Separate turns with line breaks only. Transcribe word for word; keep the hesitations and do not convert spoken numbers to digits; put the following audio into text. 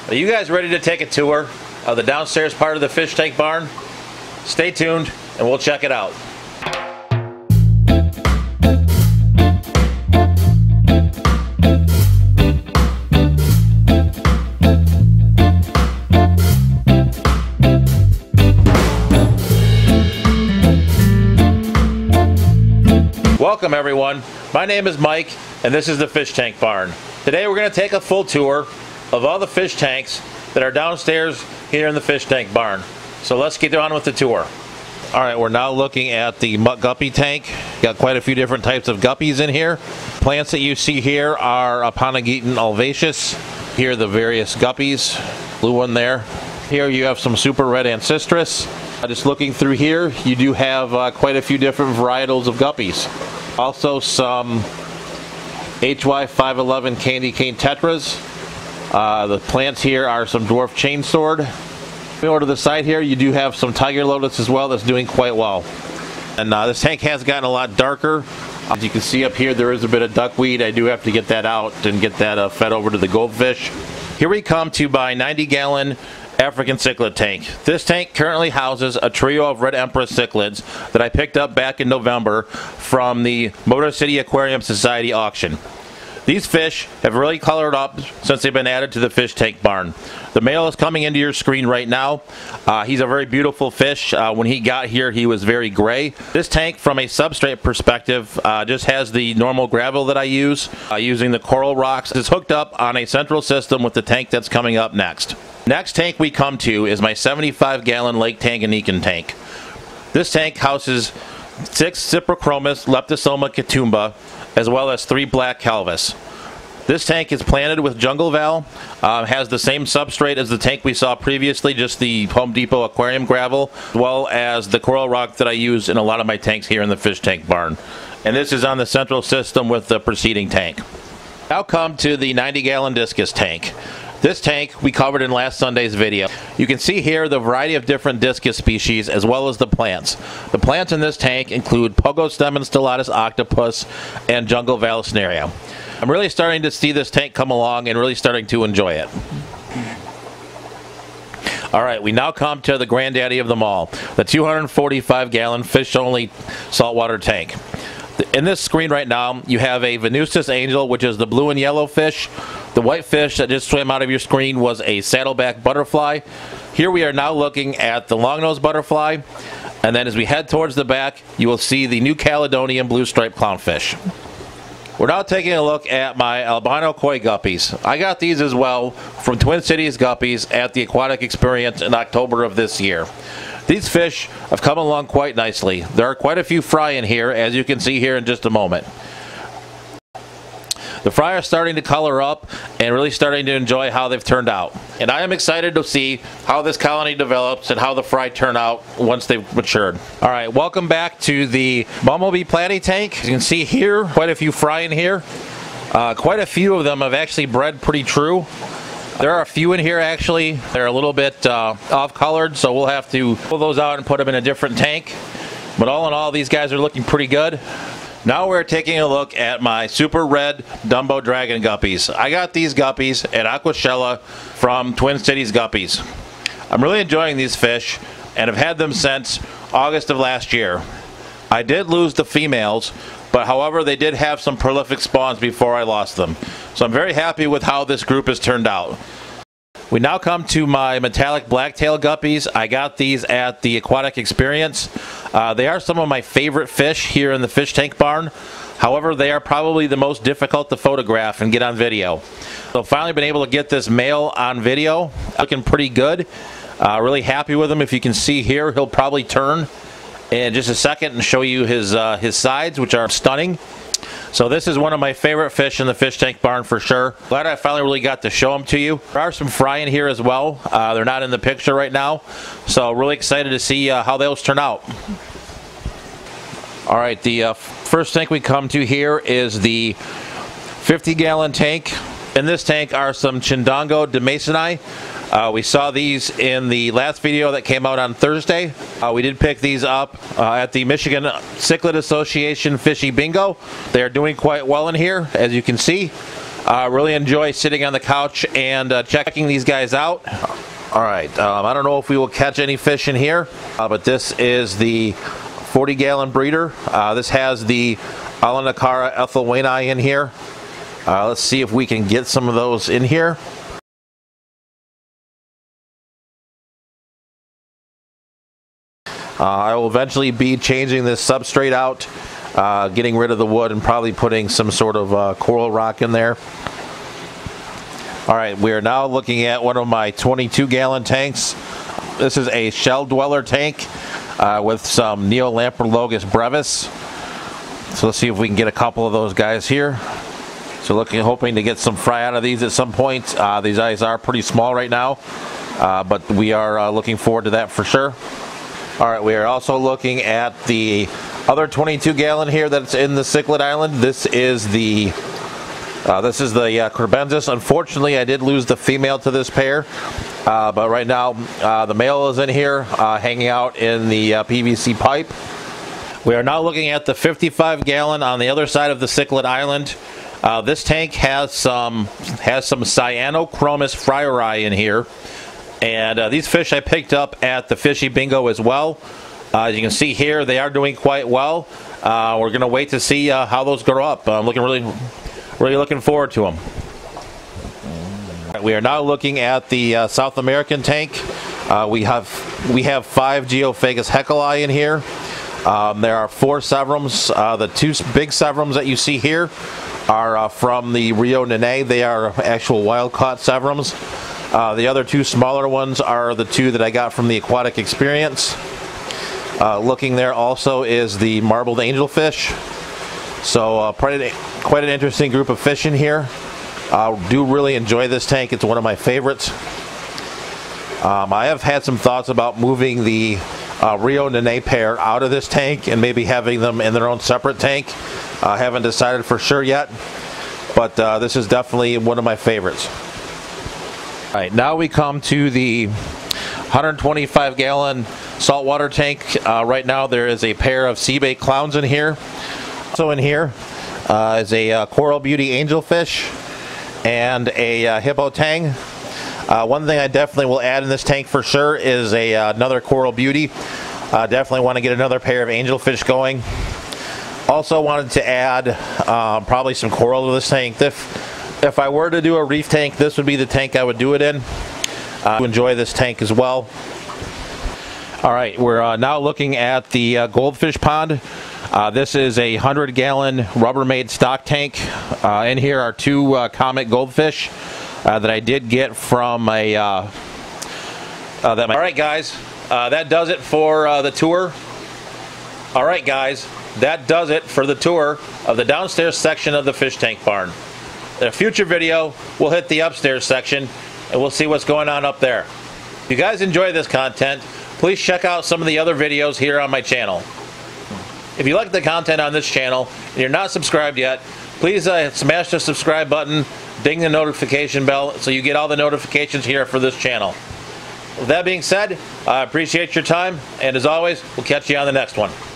Are you guys ready to take a tour of the downstairs part of the fish tank barn? Stay tuned and we'll check it out. Welcome everyone, my name is Mike and this is the fish tank barn. Today we're going to take a full tour of all the fish tanks that are downstairs here in the fish tank barn. So let's get on with the tour. Alright, we're now looking at the muck guppy tank. Got quite a few different types of guppies in here. Plants that you see here are Aponogeton alvaceus. Here are the various guppies. Blue one there. Here you have some super red ancestris. Just looking through here, you do have uh, quite a few different varietals of guppies. Also some H Y five eleven candy cane tetras. Uh, the plants here are some dwarf chain sword. Over to the side here, you do have some tiger lotus as well that's doing quite well. And uh, this tank has gotten a lot darker. As you can see up here, there is a bit of duckweed. I do have to get that out and get that uh, fed over to the goldfish. Here we come to my ninety gallon African cichlid tank. This tank currently houses a trio of red empress cichlids that I picked up back in November from the Motor City Aquarium Society auction. These fish have really colored up since they've been added to the fish tank barn. The male is coming into your screen right now. Uh, he's a very beautiful fish. Uh, when he got here, he was very gray. This tank, from a substrate perspective, uh, just has the normal gravel that I use, uh, using the coral rocks. It's hooked up on a central system with the tank that's coming up next. Next tank we come to is my seventy-five gallon Lake Tanganyika tank. This tank houses six Cyprochromis leptosoma catumba, as well as three black calvus. This tank is planted with jungle val, uh, has the same substrate as the tank we saw previously, just the Home Depot aquarium gravel, as well as the coral rock that I use in a lot of my tanks here in the fish tank barn. And this is on the central system with the preceding tank. Now come to the ninety gallon Discus tank. This tank we covered in last Sunday's video. You can see here the variety of different discus species as well as the plants. The plants in this tank include Pogostemon stellatus octopus and jungle vallisneria. I'm really starting to see this tank come along and really starting to enjoy it. Alright, we now come to the granddaddy of them all, the two hundred forty-five gallon fish only saltwater tank. In this screen right now, you have a Venustus angel, which is the blue and yellow fish. The white fish that just swam out of your screen was a saddleback butterfly. Here we are now looking at the long-nosed butterfly, and then as we head towards the back, you will see the New Caledonian blue-striped clownfish. We're now taking a look at my albino koi guppies. I got these as well from Twin Cities Guppies at the Aquatic Experience in October of this year. These fish have come along quite nicely. There are quite a few fry in here, as you can see here in just a moment. The fry are starting to color up and really starting to enjoy how they've turned out. And I am excited to see how this colony develops and how the fry turn out once they've matured. Alright, welcome back to the Bumblebee Platy tank. As you can see here, quite a few fry in here. Uh, quite a few of them have actually bred pretty true. There are a few in here actually. They're a little bit uh, off-colored, so we'll have to pull those out and put them in a different tank. But all in all, these guys are looking pretty good. Now we're taking a look at my super red Dumbo dragon guppies. I got these guppies at Aquashella from Twin Cities Guppies. I'm really enjoying these fish and have had them since August of last year. I did lose the females, but however they did have some prolific spawns before I lost them. So I'm very happy with how this group has turned out. We now come to my metallic blacktail guppies. I got these at the Aquatic Experience. Uh, they are some of my favorite fish here in the fish tank barn. However, they are probably the most difficult to photograph and get on video. So finally been able to get this male on video. Looking pretty good. Uh, really happy with him. If you can see here, he'll probably turn in just a second and show you his, uh, his sides, which are stunning. So this is one of my favorite fish in the fish tank barn for sure. Glad I finally really got to show them to you. There are some fry in here as well. Uh, they're not in the picture right now. So really excited to see uh, how those turn out. Alright, the uh, first tank we come to here is the fifty gallon tank. In this tank are some Chindongo demasoni. Uh, we saw these in the last video that came out on Thursday. Uh, we did pick these up uh, at the Michigan Cichlid Association Fishy Bingo. They are doing quite well in here, as you can see. Uh, really enjoy sitting on the couch and uh, checking these guys out. All right, um, I don't know if we will catch any fish in here, uh, but this is the forty gallon breeder. Uh, this has the Alanakara ethylwani in here. Uh, let's see if we can get some of those in here. Uh, I will eventually be changing this substrate out, uh, getting rid of the wood and probably putting some sort of uh, coral rock in there. All right, we are now looking at one of my twenty-two gallon tanks. This is a shell dweller tank uh, with some Neolamprologus brevis. So let's see if we can get a couple of those guys here. So looking, hoping to get some fry out of these at some point. Uh, these guys are pretty small right now, uh, but we are uh, looking forward to that for sure. All right, we are also looking at the other twenty-two gallon here that's in the Cichlid Island. This is the uh, this is the uh, Crebensis. Unfortunately, I did lose the female to this pair, uh, but right now uh, the male is in here uh, hanging out in the uh, P V C pipe. We are now looking at the fifty-five gallon on the other side of the Cichlid Island. Uh, this tank has some has some Cyanochromis fryeri in here. And uh, these fish I picked up at the Fishy Bingo as well. Uh, as you can see here, they are doing quite well. Uh, we're going to wait to see uh, how those grow up. I'm looking really, really looking forward to them. We are now looking at the uh, South American tank. Uh, we have we have five Geophagus heckelii in here. Um, there are four severums. Uh, the two big severums that you see here are uh, from the Rio Nene. They are actual wild-caught severums. Uh, the other two smaller ones are the two that I got from the Aquatic Experience. Uh, looking there also is the marbled angelfish. So uh, quite, an, quite an interesting group of fish in here. I uh, do really enjoy this tank. It's one of my favorites. Um, I have had some thoughts about moving the uh, Rio Nene pair out of this tank and maybe having them in their own separate tank. I uh, haven't decided for sure yet, but uh, this is definitely one of my favorites. All right, now we come to the one hundred twenty-five gallon saltwater tank. Uh, right now there is a pair of sea bait clowns in here. Also in here uh, is a uh, coral beauty angelfish and a uh, hippo tang. Uh, one thing I definitely will add in this tank for sure is a uh, another coral beauty. Uh, definitely want to get another pair of angelfish going. Also wanted to add uh, probably some coral to this tank. If, if I were to do a reef tank, this would be the tank I would do it in. Uh, I enjoy this tank as well. All right, we're uh, now looking at the uh, goldfish pond. Uh, this is a one hundred gallon Rubbermaid stock tank. Uh, in here are two uh, comet goldfish uh, that I did get from a... Uh, uh, that my All right, guys, uh, that does it for uh, the tour. All right, guys, that does it for the tour of the downstairs section of the fish tank barn. In a future video, we'll hit the upstairs section and we'll see what's going on up there. If you guys enjoy this content, please check out some of the other videos here on my channel. If you like the content on this channel and you're not subscribed yet, please uh, smash the subscribe button, ding the notification bell so you get all the notifications here for this channel. With that being said, I appreciate your time, and as always, we'll catch you on the next one.